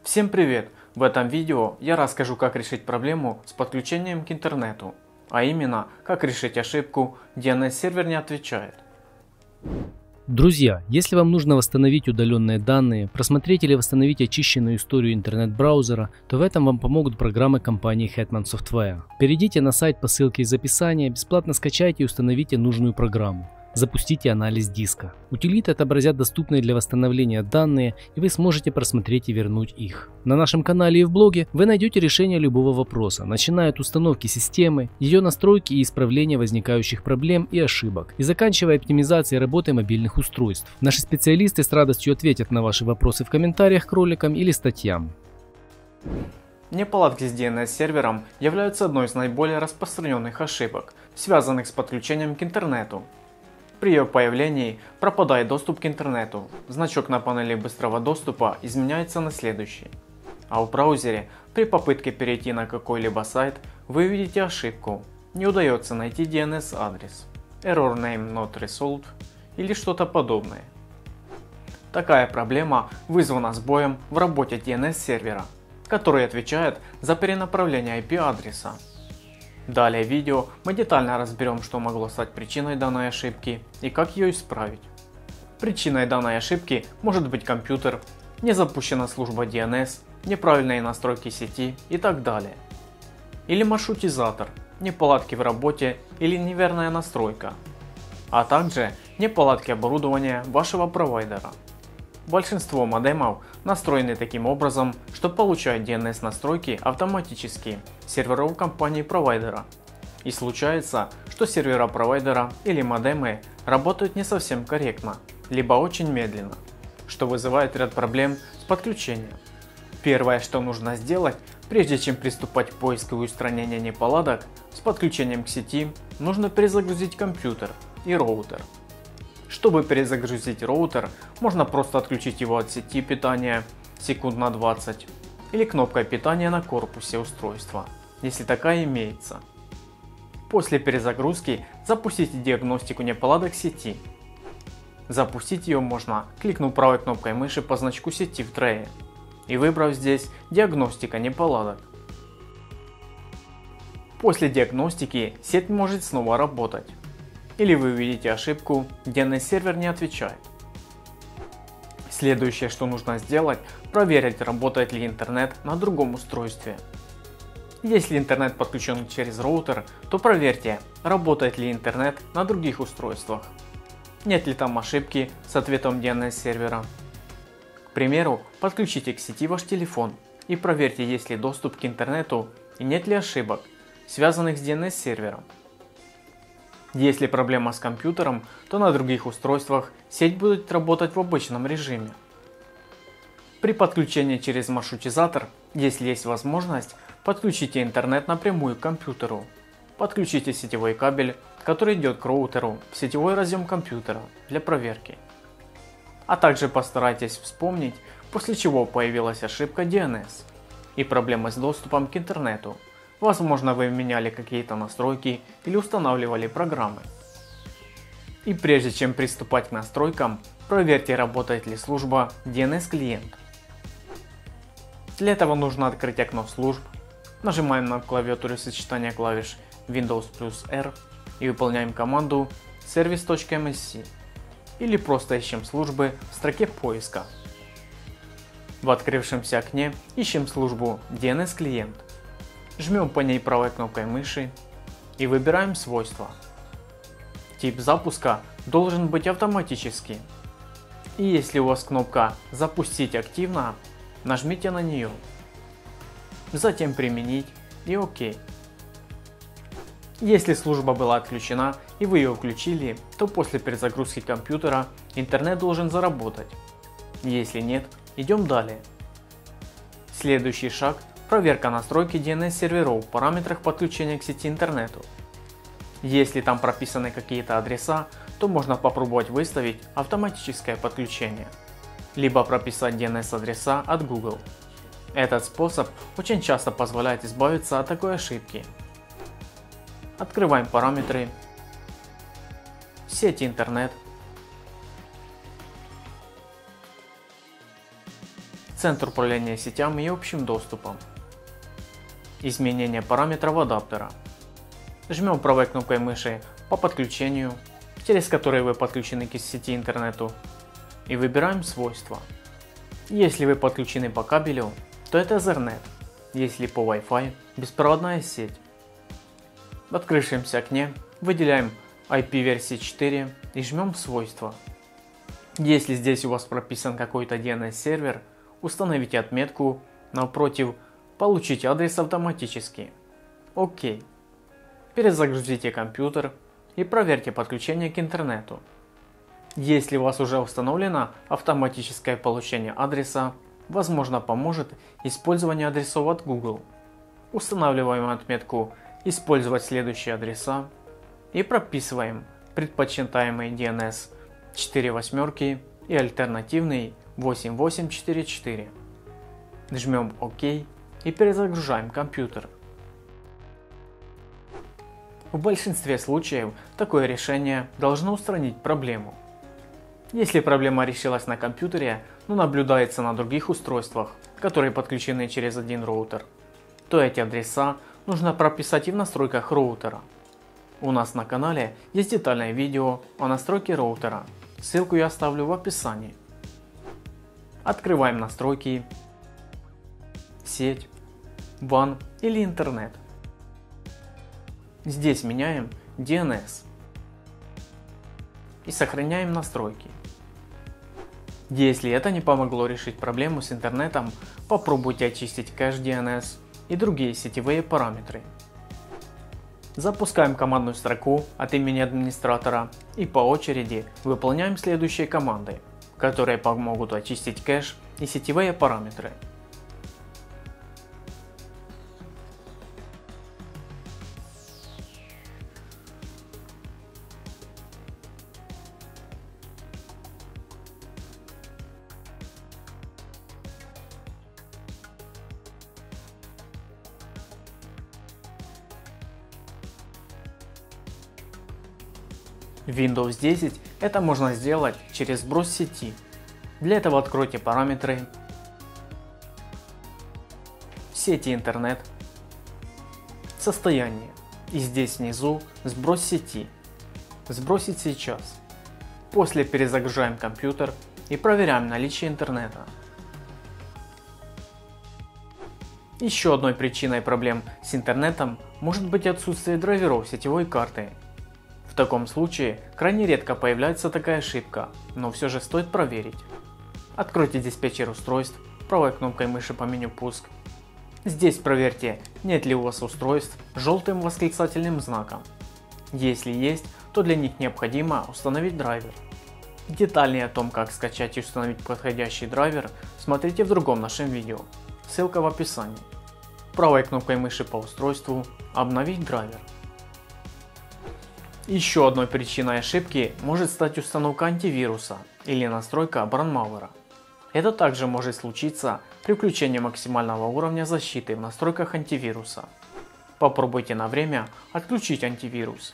Всем привет! В этом видео я расскажу, как решить проблему с подключением к интернету, а именно, как решить ошибку DNS-сервер не отвечает. Друзья, если вам нужно восстановить удаленные данные, просмотреть или восстановить очищенную историю интернет-браузера, то в этом вам помогут программы компании Hetman Software. Перейдите на сайт по ссылке из описания, бесплатно скачайте и установите нужную программу. Запустите анализ диска. Утилиты отобразят доступные для восстановления данные, и вы сможете просмотреть и вернуть их. На нашем канале и в блоге вы найдете решение любого вопроса, начиная от установки системы, ее настройки и исправления возникающих проблем и ошибок, и заканчивая оптимизацией работы мобильных устройств. Наши специалисты с радостью ответят на ваши вопросы в комментариях к роликам или статьям. Неполадки с DNS-сервером являются одной из наиболее распространенных ошибок, связанных с подключением к интернету. При ее появлении пропадает доступ к интернету, значок на панели быстрого доступа изменяется на следующий. А в браузере при попытке перейти на какой-либо сайт вы видите ошибку, не удается найти DNS адрес, error name not resolved или что-то подобное. Такая проблема вызвана сбоем в работе DNS сервера, который отвечает за перенаправление IP адреса. Далее в видео мы детально разберем, что могло стать причиной данной ошибки и как ее исправить. Причиной данной ошибки может быть компьютер, не запущена служба DNS, неправильные настройки сети и так далее. Или маршрутизатор, неполадки в работе или неверная настройка, а также неполадки оборудования вашего провайдера. Большинство модемов настроены таким образом, что получают DNS настройки автоматически с серверов компании-провайдера. И случается, что сервера провайдера или модемы работают не совсем корректно, либо очень медленно, что вызывает ряд проблем с подключением. Первое, что нужно сделать, прежде чем приступать к поиску и устранению неполадок с подключением к сети, нужно перезагрузить компьютер и роутер. Чтобы перезагрузить роутер, можно просто отключить его от сети питания секунд на 20 или кнопкой питания на корпусе устройства, если такая имеется. После перезагрузки запустите диагностику неполадок сети. Запустить ее можно, кликнув правой кнопкой мыши по значку сети в трее и выбрав здесь диагностика неполадок. После диагностики сеть может снова работать. Или вы увидите ошибку DNS-сервер не отвечает. Следующее, что нужно сделать, проверить, работает ли интернет на другом устройстве. Если интернет подключен через роутер, то проверьте, работает ли интернет на других устройствах. Нет ли там ошибки с ответом DNS-сервера. К примеру, подключите к сети ваш телефон и проверьте, есть ли доступ к интернету и нет ли ошибок, связанных с DNS-сервером. Если проблема с компьютером, то на других устройствах сеть будет работать в обычном режиме. При подключении через маршрутизатор, если есть возможность, подключите интернет напрямую к компьютеру. Подключите сетевой кабель, который идет к роутеру, в сетевой разъем компьютера для проверки. А также постарайтесь вспомнить, после чего появилась ошибка DNS и проблемы с доступом к интернету. Возможно, вы меняли какие-то настройки или устанавливали программы. И прежде чем приступать к настройкам, проверьте, работает ли служба DNS клиент. Для этого нужно открыть окно служб, нажимаем на клавиатуре сочетания клавиш Windows плюс R и выполняем команду service.msc или просто ищем службы в строке поиска. В открывшемся окне ищем службу DNS клиент. Жмем по ней правой кнопкой мыши и выбираем свойства. Тип запуска должен быть автоматический. И если у вас кнопка «Запустить активно», нажмите на нее. Затем «Применить» и «Ок». Если служба была отключена и вы ее включили, то после перезагрузки компьютера интернет должен заработать. Если нет, идем далее. Следующий шаг – проверка настройки DNS-серверов в параметрах подключения к сети интернету. Если там прописаны какие-то адреса, то можно попробовать выставить автоматическое подключение, либо прописать DNS-адреса от Google. Этот способ очень часто позволяет избавиться от такой ошибки. Открываем параметры, сеть интернет, Центр управления сетями и общим доступом. Изменение параметров адаптера. Жмем правой кнопкой мыши по подключению, через который вы подключены к сети интернету, и выбираем свойства. Если вы подключены по кабелю, то это Ethernet, если по Wi-Fi – беспроводная сеть. В открывшемся окне выделяем IP версии 4 и жмем свойства. Если здесь у вас прописан какой-то DNS сервер, установите отметку напротив «Получить адрес автоматически». ОК. Перезагрузите компьютер и проверьте подключение к интернету. Если у вас уже установлено автоматическое получение адреса, возможно, поможет использование адресов от Google. Устанавливаем отметку «Использовать следующие адреса» и прописываем предпочитаемый DNS 4 восьмерки и альтернативный 8844. Жмем ОК и перезагружаем компьютер. В большинстве случаев такое решение должно устранить проблему. Если проблема решилась на компьютере, но наблюдается на других устройствах, которые подключены через один роутер, то эти адреса нужно прописать и в настройках роутера. У нас на канале есть детальное видео о настройке роутера, ссылку я оставлю в описании. Открываем настройки, сеть, WAN или интернет. Здесь меняем DNS и сохраняем настройки. Если это не помогло решить проблему с интернетом, попробуйте очистить кэш DNS и другие сетевые параметры. Запускаем командную строку от имени администратора и по очереди выполняем следующие команды, которые помогут очистить кэш и сетевые параметры. В Windows 10 это можно сделать через сброс сети. Для этого откройте параметры, сети интернет, состояние и здесь внизу сброс сети. Сбросить сейчас. После перезагружаем компьютер и проверяем наличие интернета. Еще одной причиной проблем с интернетом может быть отсутствие драйверов сетевой карты. В таком случае крайне редко появляется такая ошибка, но все же стоит проверить. Откройте диспетчер устройств правой кнопкой мыши по меню «Пуск». Здесь проверьте, нет ли у вас устройств с желтым восклицательным знаком. Если есть, то для них необходимо установить драйвер. Детальнее о том, как скачать и установить подходящий драйвер, смотрите в другом нашем видео. Ссылка в описании. Правой кнопкой мыши по устройству «Обновить драйвер». Еще одной причиной ошибки может стать установка антивируса или настройка Brandmauer. Это также может случиться при включении максимального уровня защиты в настройках антивируса. Попробуйте на время отключить антивирус.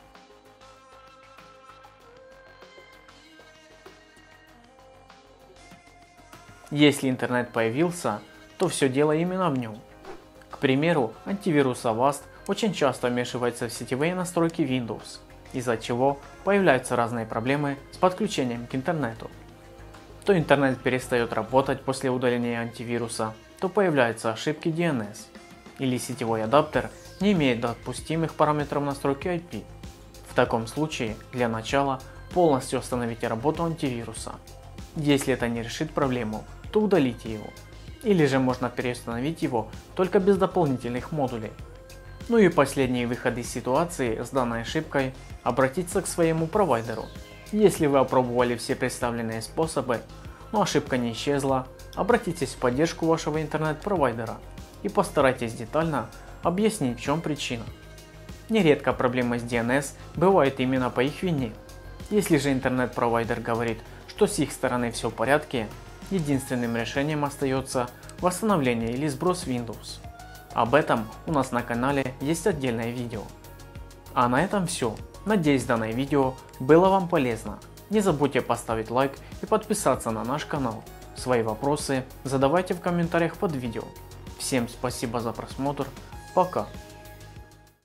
Если интернет появился, то все дело именно в нем. К примеру, антивирус Avast очень часто вмешивается в сетевые настройки Windows, из-за чего появляются разные проблемы с подключением к интернету. То интернет перестает работать после удаления антивируса, то появляются ошибки DNS, или сетевой адаптер не имеет допустимых параметров настройки IP. В таком случае, для начала, полностью остановите работу антивируса. Если это не решит проблему, то удалите его. Или же можно переустановить его только без дополнительных модулей. Ну и последний выход из ситуации с данной ошибкой – обратиться к своему провайдеру. Если вы опробовали все представленные способы, но ошибка не исчезла, обратитесь в поддержку вашего интернет-провайдера и постарайтесь детально объяснить, в чем причина. Нередко проблемы с DNS бывают именно по их вине. Если же интернет-провайдер говорит, что с их стороны все в порядке, единственным решением остается восстановление или сброс Windows. Об этом у нас на канале есть отдельное видео. А на этом все. Надеюсь, данное видео было вам полезно. Не забудьте поставить лайк и подписаться на наш канал. Свои вопросы задавайте в комментариях под видео. Всем спасибо за просмотр. Пока.